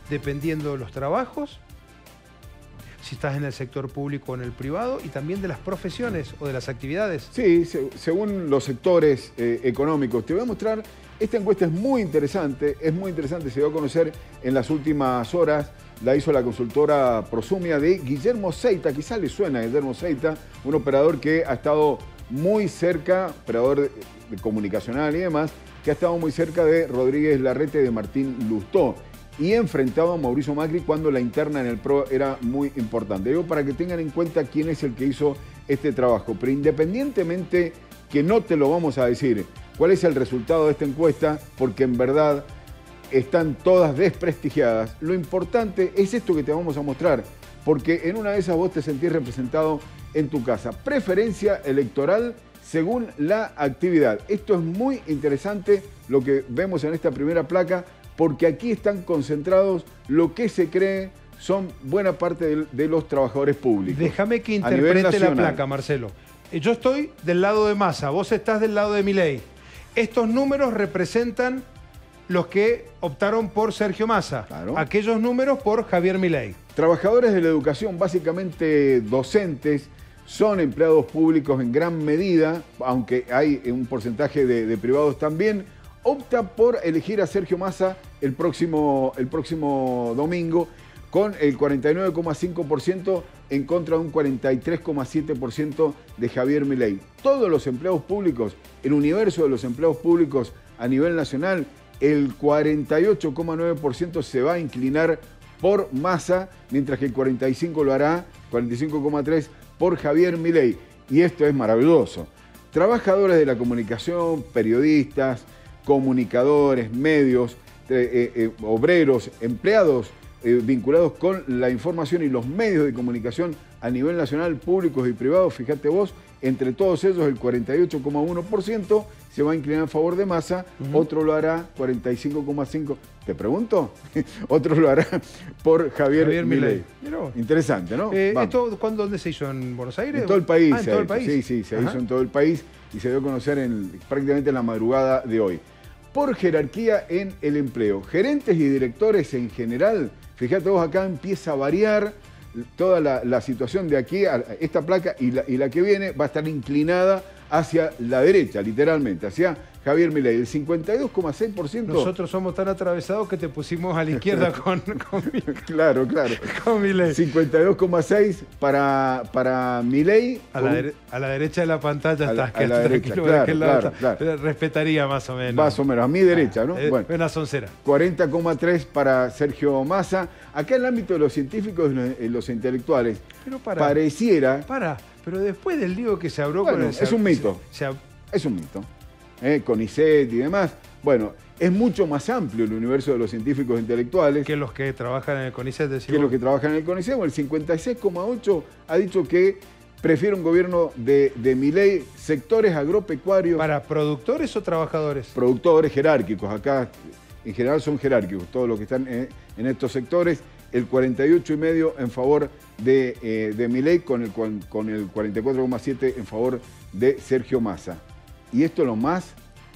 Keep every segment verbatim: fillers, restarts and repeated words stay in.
dependiendo de los trabajos, si estás en el sector público o en el privado, y también de las profesiones o de las actividades. Sí, se, según los sectores eh, económicos. Te voy a mostrar, esta encuesta es muy interesante, es muy interesante, se dio a conocer en las últimas horas, la hizo la consultora Prosumia de Guillermo Seita, quizás le suena a Guillermo Seita, un operador que ha estado muy cerca, operador de, de comunicacional y demás, que ha estado muy cerca de Rodríguez Larrete y de Martín Lustó, y enfrentado a Mauricio Macri cuando la interna en el P R O era muy importante. Digo, para que tengan en cuenta quién es el que hizo este trabajo. Pero independientemente que no te lo vamos a decir cuál es el resultado de esta encuesta, porque en verdad están todas desprestigiadas, lo importante es esto que te vamos a mostrar, porque en una de esas vos te sentís representado en tu casa. Preferencia electoral según la actividad. Esto es muy interesante lo que vemos en esta primera placa, porque aquí están concentrados lo que se cree son buena parte de, de los trabajadores públicos. Déjame que interprete la placa, Marcelo. Yo estoy del lado de Massa, vos estás del lado de Milei. Estos números representan los que optaron por Sergio Massa. Claro. Aquellos números por Javier Milei. Trabajadores de la educación, básicamente docentes, son empleados públicos en gran medida, aunque hay un porcentaje de, de privados también. Opta por elegir a Sergio Massa el próximo, el próximo domingo con el cuarenta y nueve coma cinco por ciento en contra de un cuarenta y tres coma siete por ciento de Javier Milei. Todos los empleados públicos, el universo de los empleados públicos a nivel nacional, el cuarenta y ocho coma nueve por ciento se va a inclinar por Massa, mientras que el cuarenta y cinco por ciento lo hará, cuarenta y cinco coma tres por ciento por Javier Milei. Y esto es maravilloso. Trabajadores de la comunicación, periodistas, comunicadores, medios, eh, eh, obreros, empleados eh, vinculados con la información y los medios de comunicación a nivel nacional, públicos y privados, fíjate vos, entre todos ellos el cuarenta y ocho coma uno por ciento se va a inclinar a favor de Massa, uh-huh. Otro lo hará cuarenta y cinco coma cinco por ciento, ¿te pregunto? Otro lo hará por Javier, Javier Milei. Interesante, ¿no? Eh, ¿Esto cuándo, dónde se hizo? ¿En Buenos Aires? En todo el país. Ah, ¿en todo el país? Sí, sí, se Ajá. hizo en todo el país y se dio a conocer en, prácticamente en la madrugada de hoy. Por jerarquía en el empleo. Gerentes y directores en general, fíjate vos, acá empieza a variar toda la, la situación de aquí, a esta placa y la, y la que viene va a estar inclinada hacia la derecha, literalmente, hacia Javier Milei, el cincuenta y dos coma seis por ciento. Nosotros somos tan atravesados que te pusimos a la izquierda con, con Claro, claro. Con Milei. cincuenta y dos coma seis por ciento para, para Milei. A, la a la derecha de la pantalla a estás. La, a la derecha, claro, claro, claro. Respetaría más o menos. Más o menos, a mi derecha, ¿no? Eh, bueno, una soncera. cuarenta coma tres por ciento para Sergio Massa. Acá en el ámbito de los científicos y los intelectuales, pero para, pareciera... Para, pero después del lío que se abrió bueno, con el... es un mito. Se, se, es un mito. Eh, CONICET y demás. Bueno, es mucho más amplio el universo de los científicos intelectuales. Que los que trabajan en el CONICET, decimos. Que los que trabajan en el CONICET. Bueno, el cincuenta y seis coma ocho por ciento ha dicho que prefiere un gobierno de, de Milei, sectores agropecuarios. ¿Para productores o trabajadores? Productores jerárquicos. Acá, en general, son jerárquicos todos los que están en, en estos sectores. El cuarenta y ocho coma cinco por ciento en favor de, eh, de Milei, con el, con, con el cuarenta y cuatro coma siete por ciento en favor de Sergio Massa. ¿Y esto es lo más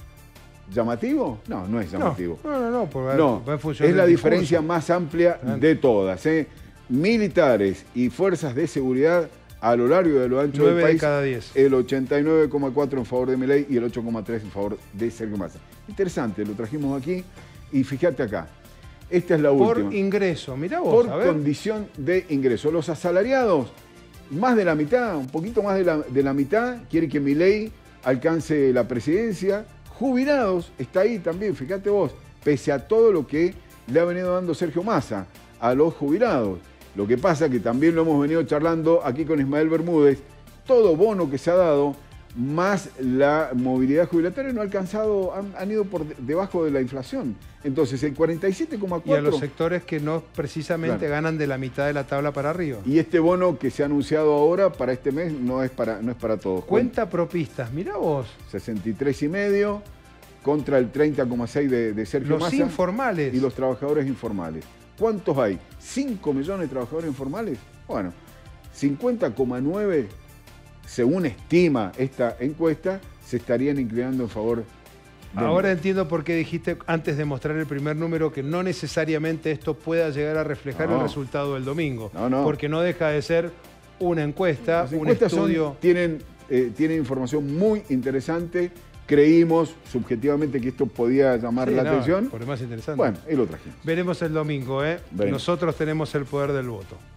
llamativo? No, no es llamativo. No, no, no. no, no va en función es la del diferencia discurso. más amplia de todas. ¿eh? Militares y fuerzas de seguridad a lo largo de lo ancho del país. De cada diez. El ochenta y nueve coma cuatro por ciento en favor de Milei y el ocho coma tres por ciento en favor de Sergio Massa. Interesante, lo trajimos aquí y fíjate acá. Esta es la Por última. Por ingreso, mirá vos, Por a ver. condición de ingreso. Los asalariados, más de la mitad, un poquito más de la, de la mitad, quiere que Milei alcance la presidencia. Jubilados, está ahí también, fíjate vos, pese a todo lo que le ha venido dando Sergio Massa a los jubilados. Lo que pasa que también lo hemos venido charlando aquí con Ismael Bermúdez, todo bono que se ha dado, más la movilidad jubilatoria no ha alcanzado, han, han ido por debajo de la inflación. Entonces el cuarenta y siete coma cuatro por ciento... Y a los sectores que no precisamente claro. ganan de la mitad de la tabla para arriba. Y este bono que se ha anunciado ahora para este mes no es para, no es para todos. Cuenta propistas, mirá vos. sesenta y tres coma cinco contra el treinta coma seis de, de Sergio Massa. Los informales. Y los trabajadores informales. ¿Cuántos hay? ¿cinco millones de trabajadores informales? Bueno, cincuenta coma nueve según estima esta encuesta, se estarían inclinando en favor Ahora entiendo por qué dijiste antes de mostrar el primer número que no necesariamente esto pueda llegar a reflejar no. el resultado del domingo. No, no. Porque no deja de ser una encuesta, Las un estudio. Son, tienen, eh, tienen información muy interesante. Creímos subjetivamente que esto podía llamar sí, la no, atención. Por lo más interesante. Bueno, y lo trajimos. Veremos el domingo, ¿eh? Veremos. Nosotros tenemos el poder del voto.